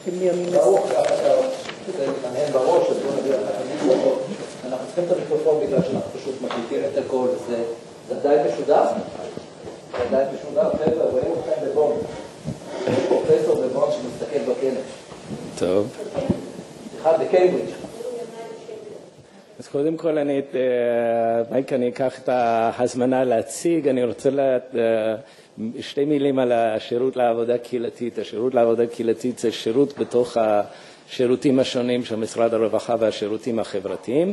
ברוך, זה מתעניין בראש, אז בואו נביא לך את המיקרופון. אנחנו צריכים את המיקרופון בגלל שאנחנו פשוט מקליטים את הכל. זה עדיין משודר? זה עדיין משודר, חבר'ה, רואים אתכם בבון. פרופסור בבון שמסתכל בכנס. טוב. אחד בקיימברידג'. אז קודם כל מייק, אני אקח את ההזמנה להציג. אני רוצה שתי מילים על השירות לעבודה קהילתית. השירות לעבודה קהילתית זה שירות בתוך השירותים השונים של משרד הרווחה והשירותים החברתיים.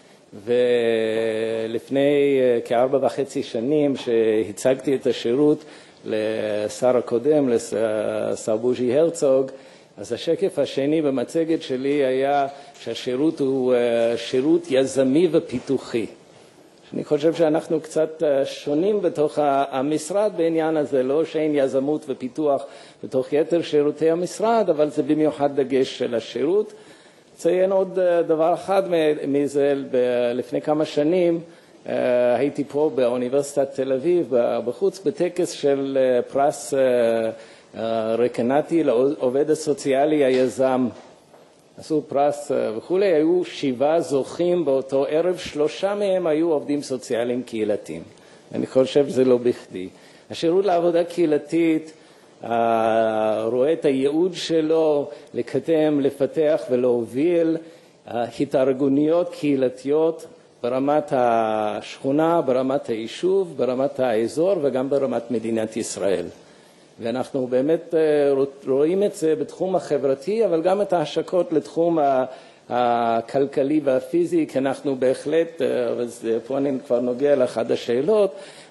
ולפני כ4.5 שנים שהצגתי את השירות לשר הקודם, לשר בוז'י הרצוג, אז השקף השני במצגת שלי היה שהשירות הוא שירות יזמי ופיתוחי. אני חושב שאנחנו קצת שונים בתוך המשרד בעניין הזה, לא שאין יזמות ופיתוח בתוך יתר שירותי המשרד, אבל זה במיוחד דגש של השירות. ציין עוד דבר אחד מזה, לפני כמה שנים הייתי פה באוניברסיטת תל אביב, בחוץ בטקס של פרס רקנטי לעובד הסוציאלי היזם. עשו פרס וכו', היו 7 זוכים באותו ערב, 3 מהם היו עובדים סוציאליים קהילתיים. אני חושב שזה לא בכדי. השירות לעבודה קהילתית רואה את הייעוד שלו לקדם, לפתח ולהוביל התארגנויות קהילתיות ברמת השכונה, ברמת היישוב, ברמת האזור וגם ברמת מדינת ישראל. ואנחנו באמת רואים את זה בתחום החברתי, אבל גם את ההשקות לתחום הכלכלי והפיזי, כי אנחנו בהחלט, ופה אני כבר נוגע לאחת השאלות,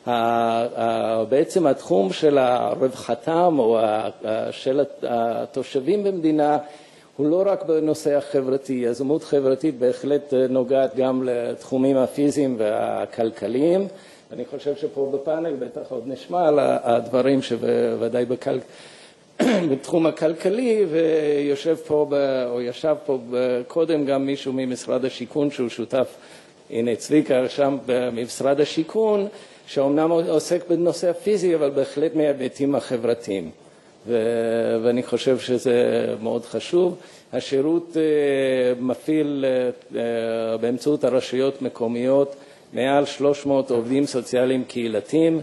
בעצם התחום של רווחתם או של התושבים במדינה, הוא לא רק בנושא החברתי. יזמות חברתית בהחלט נוגעת גם לתחומים הפיזיים והכלכליים. אני חושב שפה בפאנל בטח עוד נשמע על הדברים שוודאי בתחום הכלכלי, ויושב פה, או ישב פה קודם גם מישהו ממשרד השיכון שהוא שותף, הנה צביקה שם במשרד השיכון, שאומנם עוסק בנושא הפיזי, אבל בהחלט מההיבטים החברתיים. ואני חושב שזה מאוד חשוב. השירות מפעיל באמצעות הרשויות מקומיות מעל 300 עובדים סוציאליים קהילתיים,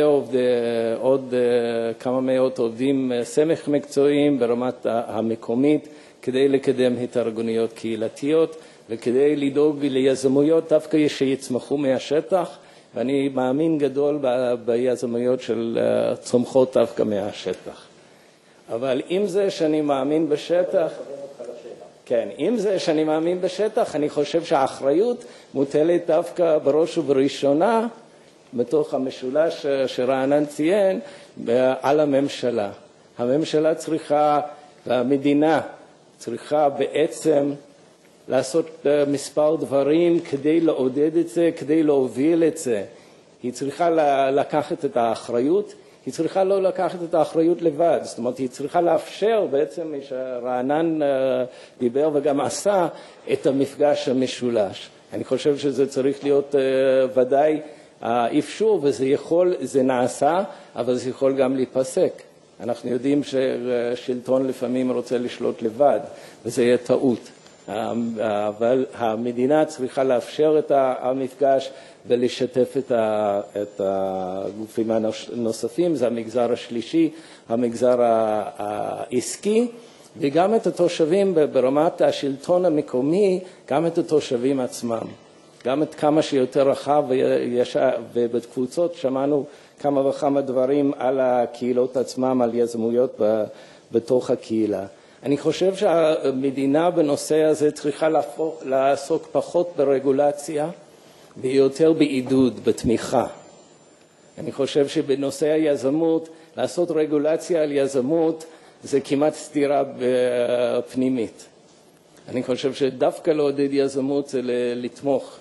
ועוד כמה מאות עובדים סמך מקצועיים ברמת המקומית, כדי לקדם התארגנויות קהילתיות, וכדי לדאוג ליזמויות דווקא שיצמחו מהשטח, ואני מאמין גדול ביזמויות של צומחות דווקא מהשטח. אבל עם זה שאני מאמין בשטח, כן, עם זה שאני מאמין בשטח, אני חושב שהאחריות מוטלת דווקא בראש ובראשונה, בתוך המשולש שרענן ציין, על הממשלה. הממשלה צריכה, והמדינה צריכה בעצם לעשות מספר דברים כדי לעודד את זה, כדי להוביל את זה. היא צריכה לקחת את האחריות, היא צריכה לא לקחת את האחריות לבד, זאת אומרת, היא צריכה לאפשר בעצם, שרענן דיבר וגם עשה, את המפגש המשולש. אני חושב שזה צריך להיות ודאי אפשור, זה נעשה, אבל זה יכול גם להיפסק. אנחנו יודעים ששלטון לפעמים רוצה לשלוט לבד, וזה יהיה טעות. אבל המדינה צריכה לאפשר את המפגש ולשתף את הגופים הנוספים, זה המגזר השלישי, המגזר העסקי, וגם את התושבים ברמת השלטון המקומי, גם את התושבים עצמם. גם את כמה שיותר רחב, ובקבוצות שמענו כמה וכמה דברים על הקהילות עצמם, על יזמויות בתוך הקהילה. אני חושב שהמדינה בנושא הזה צריכה לעסוק פחות ברגולציה ויותר בעידוד, בתמיכה. אני חושב שבנושא היזמות, לעשות רגולציה על יזמות זה כמעט סתירה פנימית. אני חושב שדווקא לעודד יזמות זה לתמוך.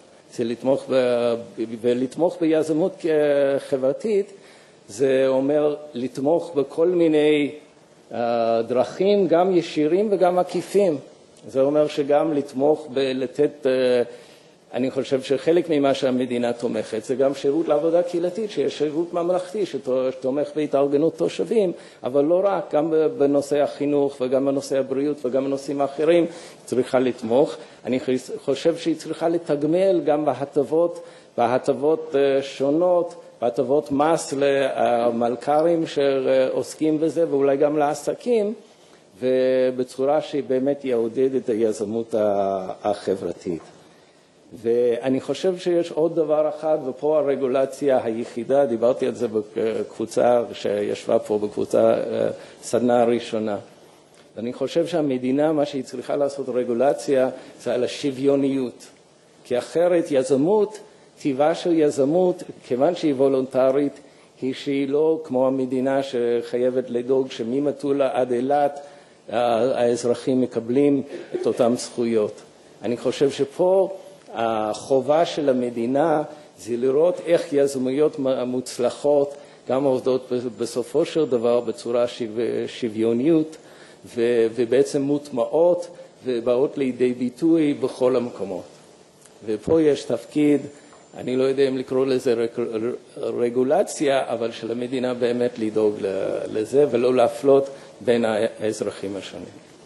ולתמוך ביזמות חברתית זה אומר לתמוך בכל מיני דרכים, גם ישירים וגם עקיפים. זה אומר שגם לתמוך בלתת אני חושב שחלק ממה שהמדינה תומכת זה גם שירות לעבודה קהילתית, שיש שירות ממלכתי שתומך בהתארגנות תושבים, אבל לא רק, גם בנושא החינוך וגם בנושא הבריאות וגם בנושאים האחרים צריכה לתמוך. אני חושב שהיא צריכה לתגמל גם בהטבות שונות, בהטבות מס למלכ"רים שעוסקים בזה ואולי גם לעסקים, ובצורה שהיא באמת יעודד את היזמות החברתית. ואני חושב שיש עוד דבר אחד, ופה הרגולציה היחידה, דיברתי על זה בקבוצה שישבה פה בקבוצה סדנה הראשונה. ואני חושב שהמדינה, מה שהיא צריכה לעשות רגולציה, זה על השוויוניות. כי אחרת יזמות, טבעה של יזמות, כיוון שהיא וולונטרית, היא שהיא לא כמו המדינה שחייבת לדאוג שממטולה עד אילת, האזרחים מקבלים את אותם זכויות. אני חושב שפה החובה של המדינה זה לראות איך יזמויות מוצלחות גם עובדות בסופו של דבר בצורה שוויוניות ובעצם מוטמעות ובאות לידי ביטוי בכל המקומות. ופה יש תפקיד, אני לא יודע אם לקרוא לזה רגולציה, אבל של המדינה באמת לדאוג לזה ולא להפלות בין האזרחים השונים.